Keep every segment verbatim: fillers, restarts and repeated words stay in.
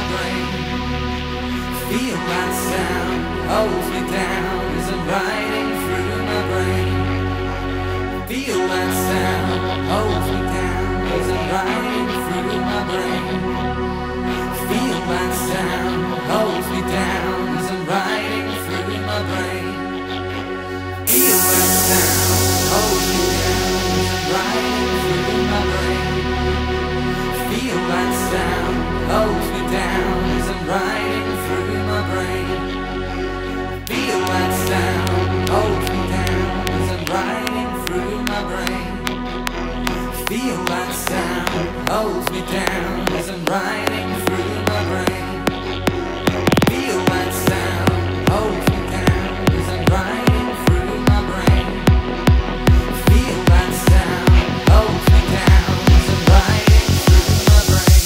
my brain. Feel that sound holds me down as I'm riding through my brain. Feel that sound holds me down as I'm riding through my brain. Feel that sound holds me down as I'm riding through my brain. Feel that sound holds me down as I'm riding through my brain. Feel that sound holds me down as I'm riding through my brain. Feel that sound holds me down as I'm riding through my brain. Feel that sound holds me down as I'm riding through my brain. Feel that sound holds me down as I'm riding through my brain. Feel that sound holds me down as I'm riding through my brain.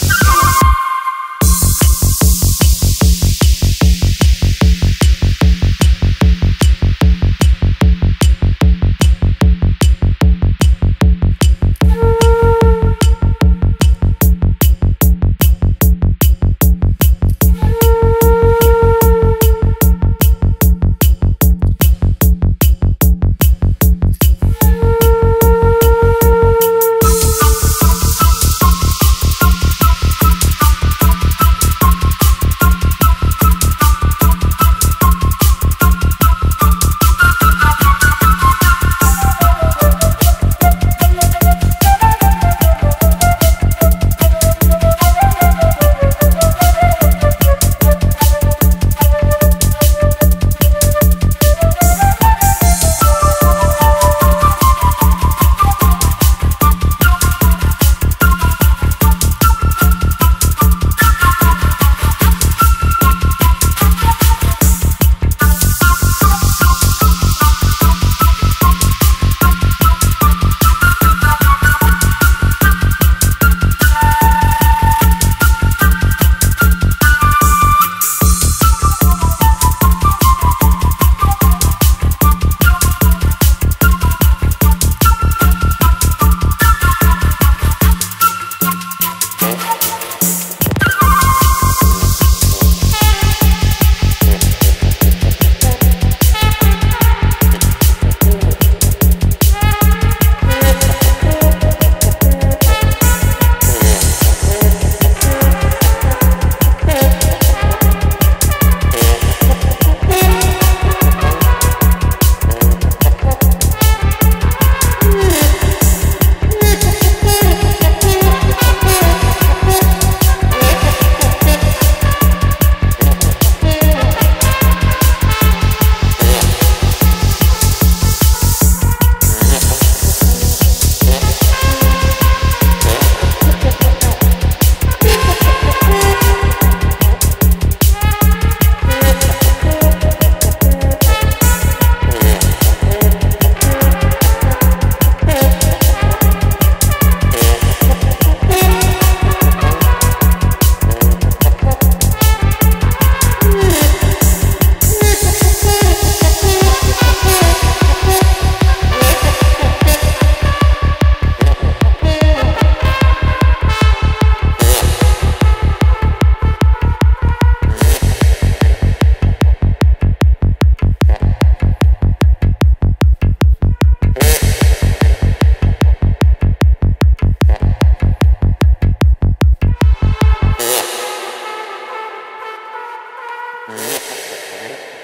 Right.